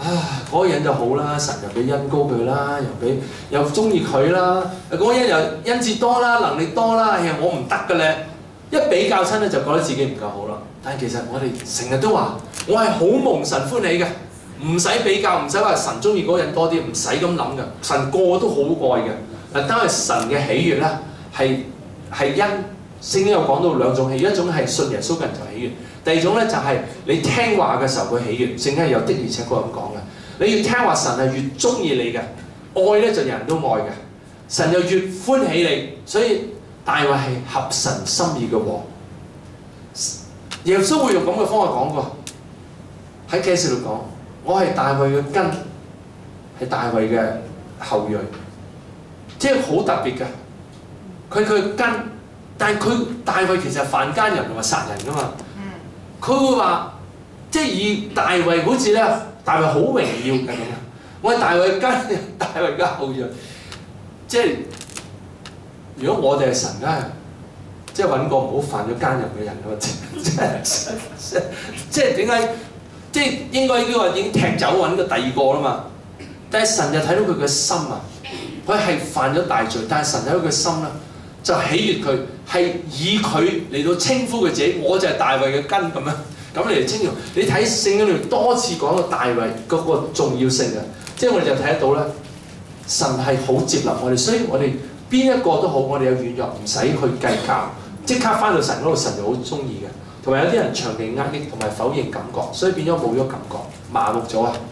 啊嗰個人就好啦，神又俾恩膏佢啦，又俾又中意佢啦，嗰個人又恩賜多啦，能力多啦，哎呀我唔得嘅咧，一比較親咧就覺得自己唔夠好啦。但係其實我哋成日都話，我係好蒙神歡喜嘅，唔使比較，唔使話神中意嗰個人多啲，唔使咁諗嘅，神個個都好愛嘅。嗱，當係神嘅喜悅咧，係係因聖經有講到兩種喜悅，一種係信耶穌嘅人就喜悅。第二種咧就係你聽話嘅時候佢喜悅，聖經係有的而且確咁講嘅。你越聽話，神係越中意你嘅，愛咧就人人都愛嘅，神就越歡喜你。所以大衛係合神心意嘅王。耶穌會用咁嘅方法講過，喺啟示錄講，我係大衛嘅根，係大衛嘅後裔，即係好特別嘅。佢佢嘅根，但係佢大衛其實係犯奸人同埋殺人㗎嘛。佢會話，即係以大衛好似咧，大衛好榮耀嘅咁啊！我係大衛根，大衛嘅後裔。即係如果我哋係神梗係，即係揾個唔好犯咗奸淫嘅人啊嘛！即係即係點解？即係應該呢個已經踢走揾個第二個啦嘛。但係神就睇到佢嘅心啊，佢係犯咗大罪，但係神睇到佢心啦，就喜悅佢，係以佢嚟到稱呼佢自己，我就係大衛嘅根咁樣，咁嚟稱呼。你睇聖經裏多次講到大衛嗰個重要性啊，即係我哋就睇得到咧，神係好接納我哋，所以我哋邊一個都好，我哋有軟弱唔使去計較，即刻翻到神嗰度，神就好中意嘅。同埋有啲人長期壓抑同埋否認感覺，所以變咗冇咗感覺，麻木咗啊。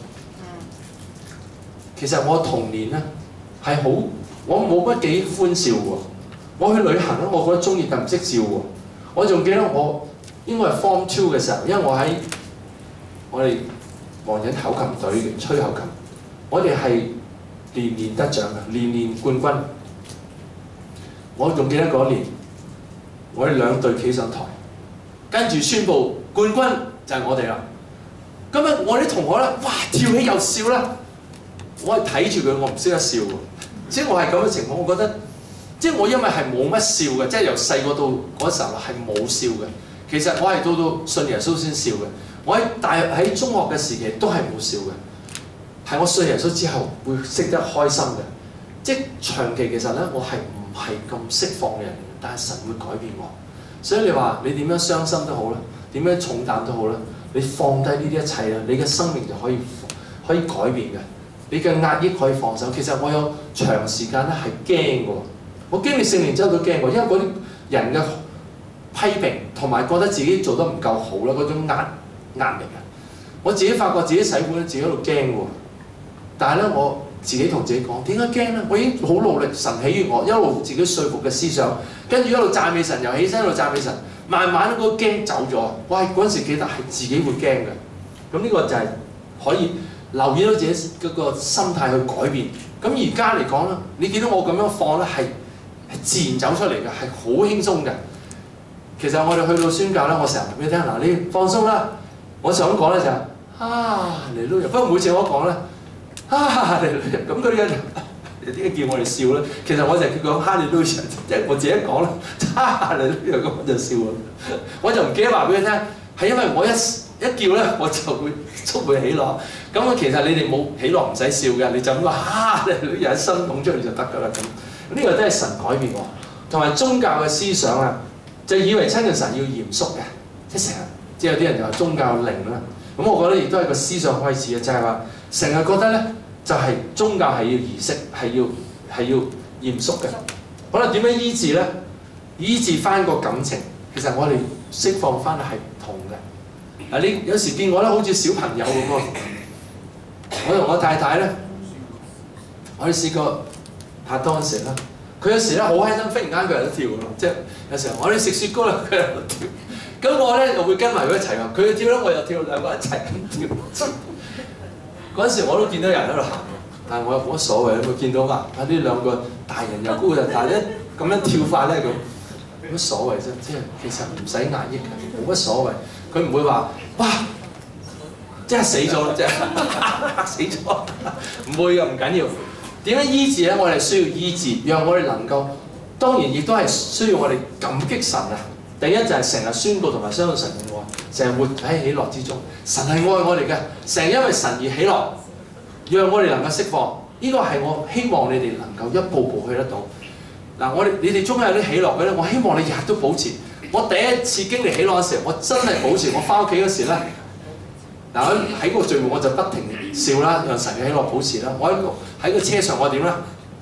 其實我童年咧係好，我冇乜幾歡笑喎。我去旅行咧，我覺得中意但唔識笑喎。我仲記得我應該係 Form Two 嘅時候，因為我喺我哋黃仁口琴隊嘅吹口琴，我哋係年年得獎嘅，年年冠軍。我仲記得嗰年，我哋兩隊企上台，跟住宣佈冠軍就係我哋啦。咁啊，我啲同學咧，哇跳起又笑啦，我係睇住佢，我唔識得笑喎。即係我係咁嘅情況，我覺得。即係我因為係冇乜笑嘅，即係由細個到嗰時候係冇笑嘅。其實我係到到信耶穌先笑嘅。我喺大喺中學嘅時期都係冇笑嘅，係我信耶穌之後會識得開心嘅。即係長期其實咧，我係唔係咁釋放嘅人，但係神會改變我。所以你話你點樣傷心都好啦，點樣重擔都好啦，你放低呢啲一切啦，你嘅生命就可以可以改變嘅。你嘅壓抑可以放手。其實我有長時間咧係驚嘅。我經歷聖靈之後都驚過，因為嗰啲人嘅批評同埋覺得自己做得唔夠好啦，嗰種壓壓力啊！我自己發覺自己洗碗，自己喺度驚喎。但係咧，我自己同自己講：點解驚咧？我已經好努力，神喜悅我，一路自己說服嘅思想，跟住一路讚美神，又起身一路讚美神，慢慢嗰個驚走咗。哇！嗰陣時記得係自己會驚嘅。咁呢個就係可以留意到自己嗰個心態去改變。咁而家嚟講咧，你見到我咁樣放咧係。係自然走出嚟嘅，係好輕鬆嘅。其實我哋去到宣教咧，我成日話俾你聽，嗱你放鬆啦。我想講咧就係、是、啊嚟到，不過每次我講咧啊嚟到，咁嗰啲人點解叫我哋笑咧？其實我就係叫佢哈利路亞，即係我自己講啦，啊嚟到咁我就笑啦。我就唔記得話俾你聽，係因為我一一叫咧，我就會觸會喜樂。咁其實你哋冇喜樂唔使笑嘅，你就咁話啊嚟到有一身捧出嚟就得㗎啦咁。呢個都係神改變我，同埋宗教嘅思想啊，就以為親近神要嚴肅嘅，即係成日，即係有啲人就話宗教靈啦。咁我覺得亦都係個思想開始嘅，就係話成日覺得咧，就係、是、宗教係要儀式，係要係要嚴肅嘅。好啦，點樣醫治咧？醫治翻個感情，其實我哋釋放翻係唔同嘅。啊，你有時見我咧，好似小朋友咁喎。我同我太太咧，我哋試過。拍檔嗰時啦，佢有時咧好開心，忽然間佢喺度跳咯，即係有時候我哋食雪糕啦，佢喺度跳，咁我咧又會跟埋佢一齊喎，佢跳咧我又跳，兩個一齊咁跳。嗰陣時我都見到人喺度行喎，但係我又冇乜所謂，有冇見到啊？啊呢兩個大人又高又大一咁樣跳法咧咁，冇乜所謂啫，即係其實唔使壓抑嘅，冇乜所謂，佢唔會話哇，即係死咗啦，即係嚇死咗，唔會嘅，唔緊要。點樣醫治咧？我哋需要醫治，讓我哋能夠，當然亦都係需要我哋感激神啊！第一就係成日宣告同埋相信神嘅愛。 成日活喺喜樂之中。神係愛我哋嘅，成日因為神而喜樂，讓我哋能夠釋放。呢個係我希望你哋能夠一步步去得到。嗱，我哋你哋中間有啲喜樂嘅咧，我希望你日日都保持。我第一次經歷喜樂嘅時候，我真係保持。我翻屋企嗰時咧，嗱喺個聚會我就不停笑啦，讓神嘅喜樂保持啦。我喺個喺個車上我點咧？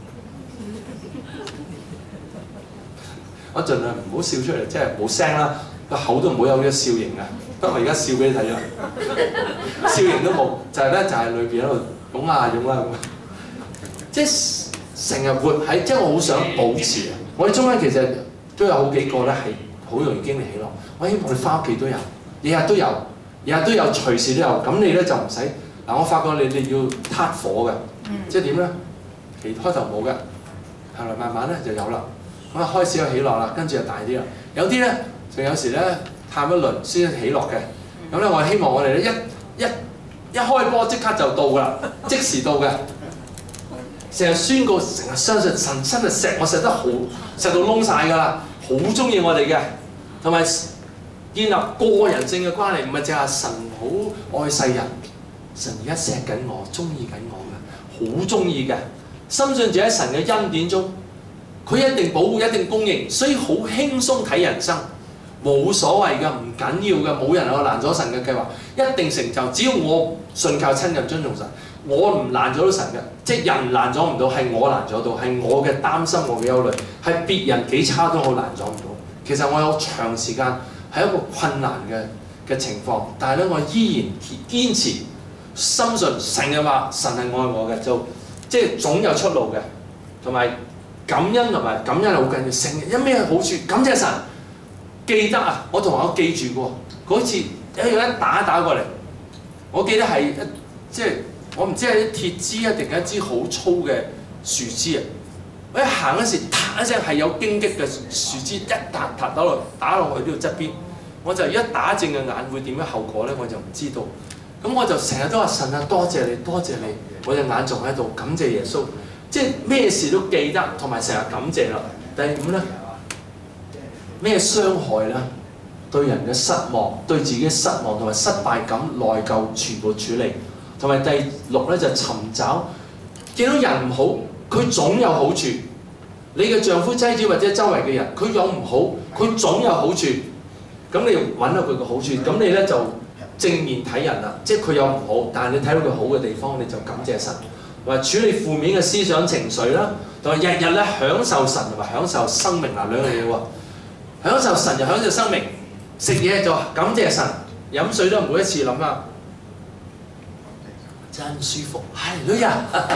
我盡量唔好笑出嚟，即係冇聲啦，個口都唔好有呢個笑型啊。不過我而家笑俾你睇啦，笑型都冇，就係咧就係裏邊喺度湧下湧啦咁。即係成日活喺，即係我好想保持啊！我哋中間其實都有好幾個咧係好容易經歷喜樂。我希望你翻屋企都有，日日都有，日日都有，隨時都有。咁你咧就唔使嗱，我發覺你哋要撻火嘅，即係點咧？其開頭冇嘅，後來慢慢咧就有啦。咁啊開始有喜樂啦，跟住就大啲啦。有啲咧，仲有時咧喊一輪先喜樂嘅。咁咧，我希望我哋咧一一一開波即刻就到㗎啦，即時到嘅。成日宣告，成日相信神真係錫我錫得好，錫到窿晒㗎啦，好中意我哋嘅，同埋建立個人性嘅關係，唔係淨係神好愛世人，神而家錫緊我，中意緊我嘅，好中意嘅，深信住喺神嘅恩典中，佢一定保護，一定供應，所以好輕鬆睇人生，冇所謂㗎，唔緊要㗎，冇人有攔阻神嘅計劃，一定成就，只要我信靠親近尊重神。我唔攔咗到神嘅，即係人攔咗唔到，係我攔咗到，係我嘅擔心，我嘅憂慮，係別人幾差都好攔咗唔到。其實我有長時間係一個困難嘅嘅情況，但係咧我依然堅持，深信神嘅話，神係愛我嘅，就即係總有出路嘅，同埋感恩同埋感恩係好緊要。成日有咩好處？感謝神，記得啊！我同學記住過嗰次有一樣一打打過嚟，我記得係一即係。我唔知係啲鐵枝啊，定係一支好粗嘅樹枝啊！我一行嗰時，嗒一聲係有荊棘嘅樹枝，一嗒嗒到落打落去呢度側邊，我就一打正嘅眼會點樣後果咧，我就唔知道。咁我就成日都話神啊，多謝你，多謝你，我隻眼仲喺度，感謝耶穌，即係咩事都記得，同埋成日感謝啦。第五咧，咩傷害啦？對人嘅失望，對自己失望同埋失敗感、內疚，全部處理。同埋第六咧就尋找，見到人唔好，佢總有好處。你嘅丈夫、妻子或者周圍嘅人，佢有唔好，佢總有好處。咁你要揾到佢嘅好處，咁你咧就正面睇人啦。即係佢有唔好，但係你睇到佢好嘅地方，你就感謝神。同埋處理負面嘅思想情緒啦，同埋日日咧享受神同埋享受生命嗱兩樣嘢喎。享受神就享受生命，食嘢就感謝神，飲水都每一次諗下。真舒服，係女人，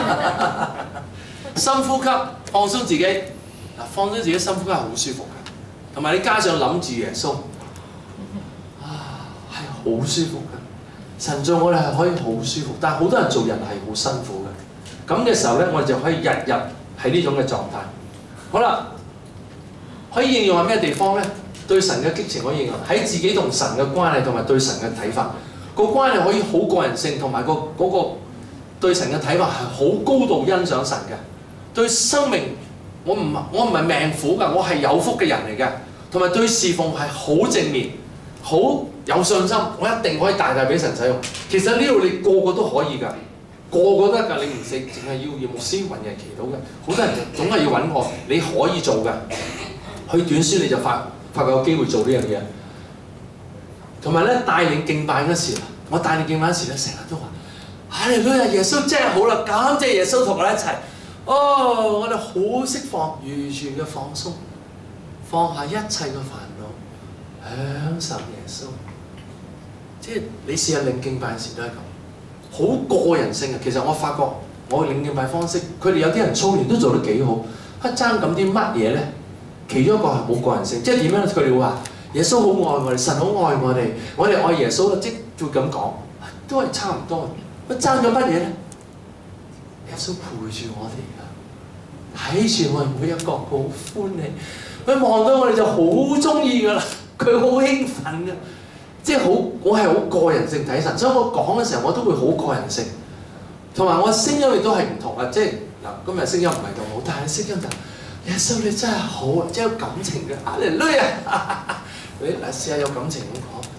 深呼吸，放鬆自己。嗱，放鬆自己深呼吸係好舒服嘅，同埋你加上諗住耶穌，啊，係好舒服嘅。神造我哋係可以好舒服，但係好多人做人係好辛苦嘅。咁嘅時候咧，我哋就可以日日喺呢種嘅狀態。好啦，可以應用喺咩地方咧？對神嘅激情可以應用喺自己同神嘅關係同埋對神嘅睇法。個關係可以好個人性，同埋個嗰個對神嘅睇法係好高度欣賞神嘅。對生命，我唔我唔係命苦㗎，我係有福嘅人嚟嘅。同埋對侍奉係好正面，好有信心，我一定可以大大俾神使用。其實呢度你個個都可以㗎，個個得㗎，你唔使淨係要要牧師揾人祈禱嘅。好多人總係要揾我，你可以做嘅。去短書你就發發覺有機會做呢樣嘢。同埋咧帶領敬拜嗰時，我帶領敬拜嗰時咧，成日都話：哈利路亞，耶穌真係好啦，感謝耶穌同我哋一齊。哦，我哋好釋放，完全嘅放鬆，放下一切嘅煩惱，享受耶穌。即係你試下領敬拜嗰時都係咁，好個人性嘅。其實我發覺我領敬拜方式，佢哋有啲人操練都做得幾好。一爭咁啲乜嘢咧？其中一個係冇個人性，即係點樣？佢哋會話。耶穌好愛我哋，神好愛我哋，我哋愛耶穌，即係會咁講，都係差唔多。佢爭咗乜嘢咧？耶穌陪住我哋㗎，睇住我哋每一個，佢好歡喜。佢望到我哋就好中意㗎啦，佢好興奮㗎，即係好，我係好個人性睇神，所以我講嘅時候我都會好個人性，同埋我聲音亦都係唔同啊！即係嗱，今日聲音唔係咁好，但係聲音就耶穌你真係好啊，即係有感情嘅，哈利路亞！你嗱試下有感情咁講，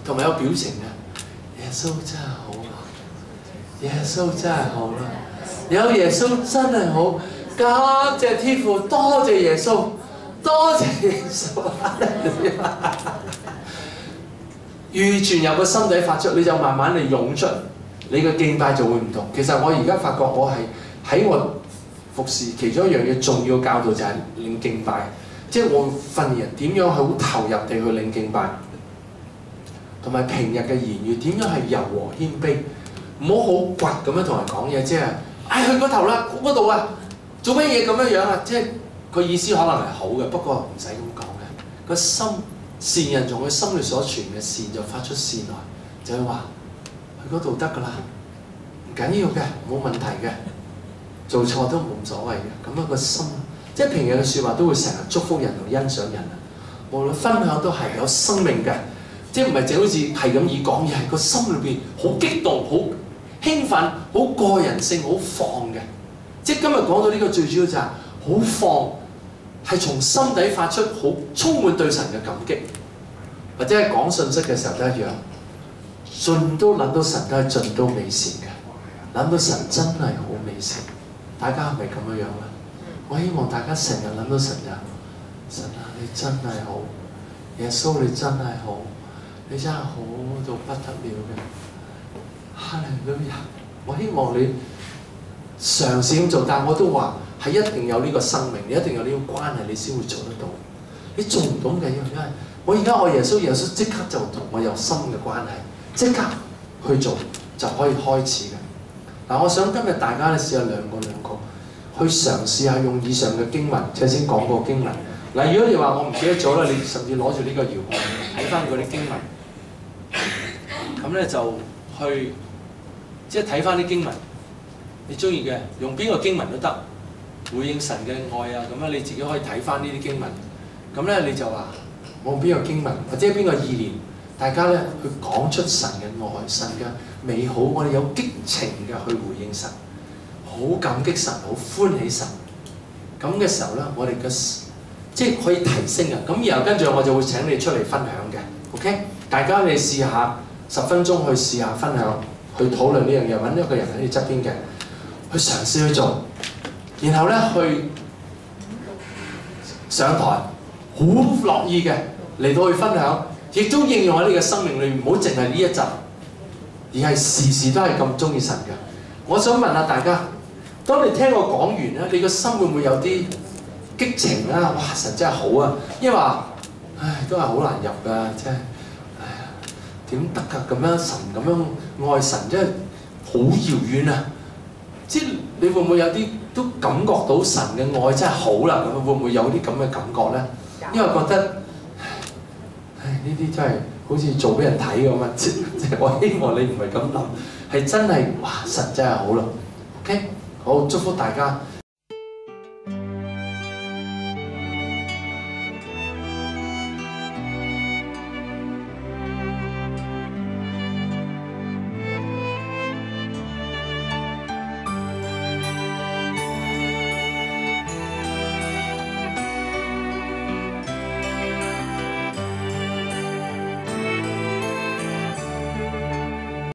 同埋有表情嘅。耶穌真係好啊！耶穌真係好啦！有耶穌真係好，感謝天父，多謝耶穌，多謝耶穌。完全由個心底發出，你就慢慢地湧出，你嘅敬拜就會唔同。其實我而家發覺我係喺我服侍其中一樣嘢重要教導就係領敬拜，即係我訓練人點樣好投入地去領敬拜，同埋平日嘅言語點樣係柔和謙卑，唔好好倔咁樣同人講嘢，即係唉去嗰頭啦，嗰度啊，做乜嘢咁樣樣啊？即係個意思可能係好嘅，不過唔使咁講嘅，個心。善人從佢心裏所存嘅善就發出善來，就係話去嗰度得㗎啦，唔緊要嘅，冇問題嘅，做錯都冇所謂嘅。咁樣個心，即係平日嘅説話都會成日祝福人同欣賞人啊。無論分享都係有生命嘅，即係唔係淨好似係咁以講，而係個心裏邊好激動、好興奮、好個人性、好放嘅。即係今日講到呢個最主要就係好放。係從心底發出好充滿對神嘅感激，或者係講信息嘅時候都一樣，盡都諗到神都係盡都美善嘅，諗到神真係好美善。大家係咪咁樣樣咧？我希望大家成日諗到神啊，神啊，你真係好，耶穌你真係好，你真係好到不得了嘅。哈利路亞！我希望你嘗試咁做，但我都話。係一定有呢個生命，你一定有呢個關係，你先會做得到。你做唔到嘅，因為我而家愛耶穌，耶穌即刻就同我有深嘅關係，即刻去做就可以開始嘅。嗱，我想今日大家咧試下兩個兩個去嘗試下用以上嘅經文，頭先講過經文。嗱，如果你話我唔記得咗啦，你甚至攞住呢個遙控睇翻嗰啲經文，咁咧就去即係睇翻啲經文，你中意嘅用邊個經文都得。回應神嘅愛啊，咁樣你自己可以睇翻呢啲經文，咁咧你就話我邊個經文或者邊個意念，大家咧去講出神嘅愛、神嘅美好，我哋有激情嘅去回應神，好感激神，好歡喜神。咁嘅時候咧，我哋嘅即係可以提升嘅。咁然後跟住我就會請你出嚟分享嘅 ，OK？ 大家你試下十分鐘去試下分享，去討論呢樣嘢，揾一個人喺你側邊嘅，去嘗試去做。然後咧去上台，好樂意嘅嚟到去分享，亦都應用喺你嘅生命裏面，唔好淨係呢一集，而係時時都係咁中意神嘅。我想問下大家，當你聽我講完咧，你個心會唔會有啲激情啊？哇！神真係好啊，因為話唉都係好難入㗎，真係唉呀點得㗎？咁樣神咁樣愛神真係好遙遠啊！即係你會唔會有啲都感覺到神嘅愛真係好啦？咁會唔會有啲咁嘅感覺咧？因為覺得唉呢啲真係好似做俾人睇咁啊！即係我希望你唔係咁諗，係真係哇神真係好啦。OK， 好祝福大家。